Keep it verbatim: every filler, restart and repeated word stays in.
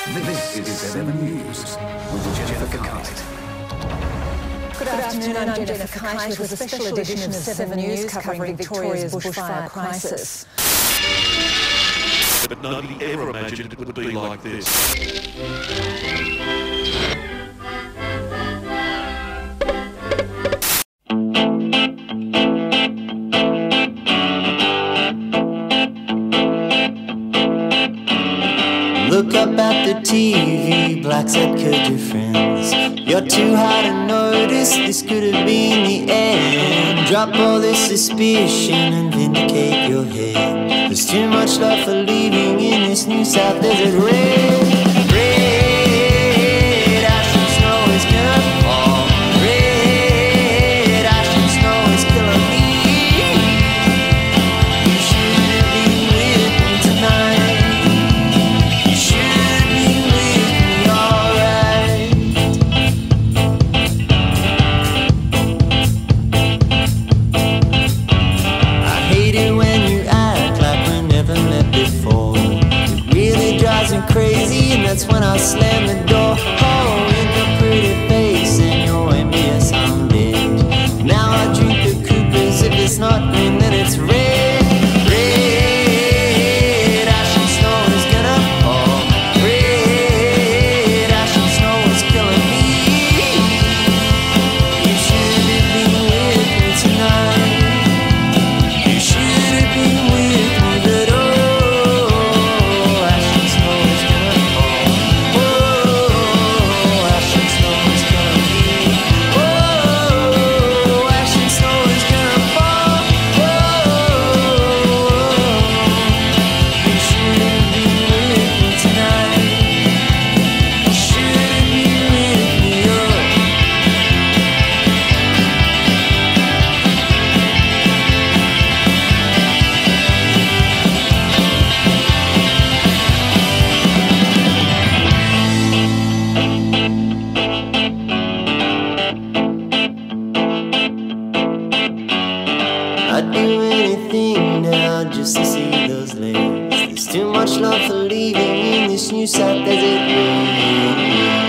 This is Seven News with Jennifer Kite. Good afternoon, I'm Jennifer Kite with a special edition of Seven News covering Victoria's bushfire crisis. But nobody ever imagined it would be like this. Look up at the T V, blacks that killed your friends. You're too hard to notice, this could have been the end. Drop all this suspicion and vindicate your head. There's too much love for leaving in this new South Desert. Red, red, ash and snow is gonna fall. Red, ash and snow is killing me. You should have been with me tonight. Crazy, and that's when I slam the door. Oh, in your pretty face and your envious I'm dead. Now I drink the Coopers. If it's not green, then it's red. Red, ash and snow is gonna fall. Red, ash and snow is killing me. You should have been with me tonight. You should have been with me, but oh, I'd do anything now just to see those legs. There's too much love for leaving in this new South Desert.